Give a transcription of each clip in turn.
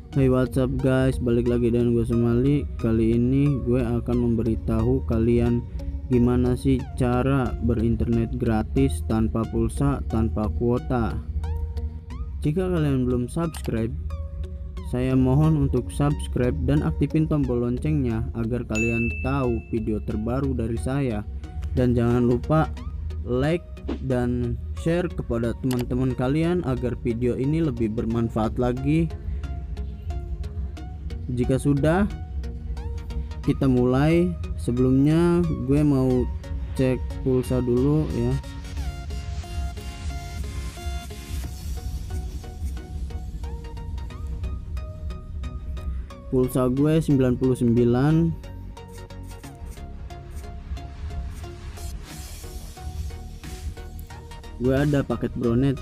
Hey, what's up guys, balik lagi dengan gue Somali. Kali ini gue akan memberitahu kalian gimana sih cara berinternet gratis tanpa pulsa, tanpa kuota. Jika kalian belum subscribe, saya mohon untuk subscribe dan aktifin tombol loncengnya agar kalian tahu video terbaru dari saya. Dan jangan lupa like dan share kepada teman-teman kalian agar video ini lebih bermanfaat lagi. Jika sudah, kita mulai. Sebelumnya gue mau cek pulsa dulu ya. Pulsa gue 99. Gue ada paket Bronet,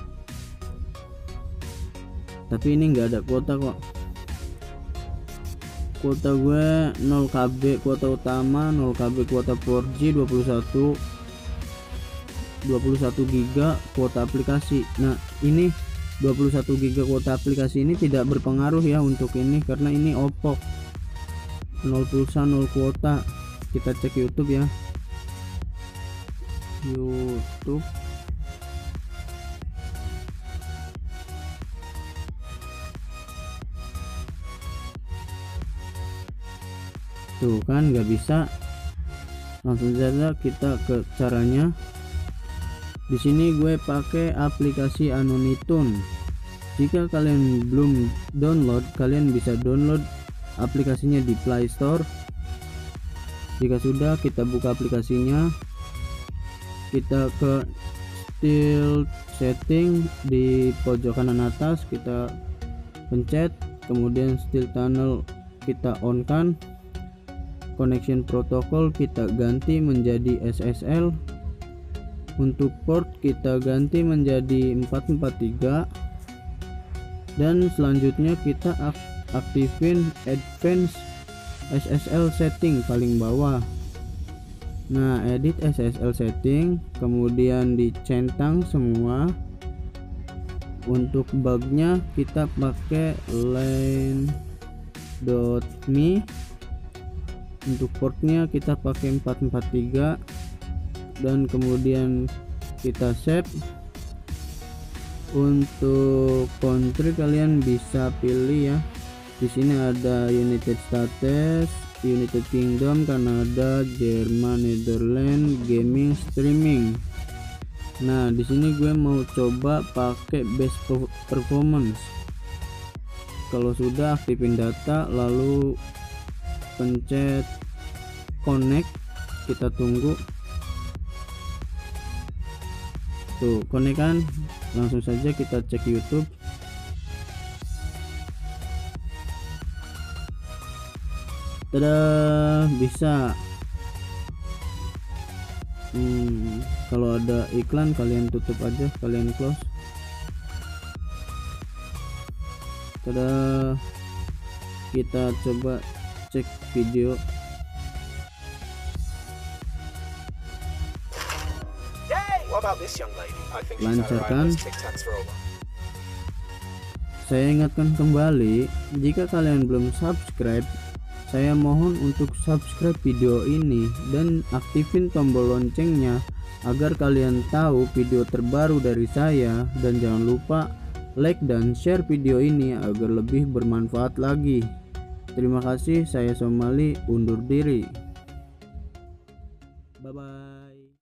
tapi ini nggak ada kuota kok. Kuota gue 0 KB kuota utama, 0 KB kuota 4G, 21 GB kuota aplikasi. Nah, ini 21 GB kuota aplikasi ini tidak berpengaruh ya untuk ini karena ini opok. 0 pulsa, 0 kuota. Kita cek YouTube ya. YouTube. Tuh kan nggak bisa. Langsung saja kita ke caranya. Di sini gue pakai aplikasi Anonitune. Jika kalian belum download, kalian bisa download aplikasinya di Play Store. Jika sudah, kita buka aplikasinya. Kita ke Style Setting di pojok kanan atas, kita pencet, kemudian Style Tunnel kita on kan. Connection protokol kita ganti menjadi SSL. Untuk port kita ganti menjadi 443. Dan selanjutnya kita aktifin advance SSL setting paling bawah. Nah, edit SSL setting, kemudian dicentang semua. Untuk bugnya kita pakai line.me. Untuk portnya kita pakai 443 dan kemudian kita save. Untuk country kalian bisa pilih ya. Di sini ada United States, United Kingdom, Kanada, Jerman, Netherlands, gaming, streaming. Nah, di sini gue mau coba pakai best performance. Kalau sudah, aktifin data lalu pencet connect, kita tunggu. Tuh connect kan, langsung saja kita cek YouTube. Tada, bisa. Kalau ada iklan kalian tutup aja, kalian close. Tada, kita coba cek video. Lancar kan? Saya ingatkan kembali, jika kalian belum subscribe, saya mohon untuk subscribe video ini dan aktifin tombol loncengnya agar kalian tahu video terbaru dari saya. Dan jangan lupa like dan share video ini agar lebih bermanfaat lagi. Terima kasih, saya Somali undur diri. Bye bye.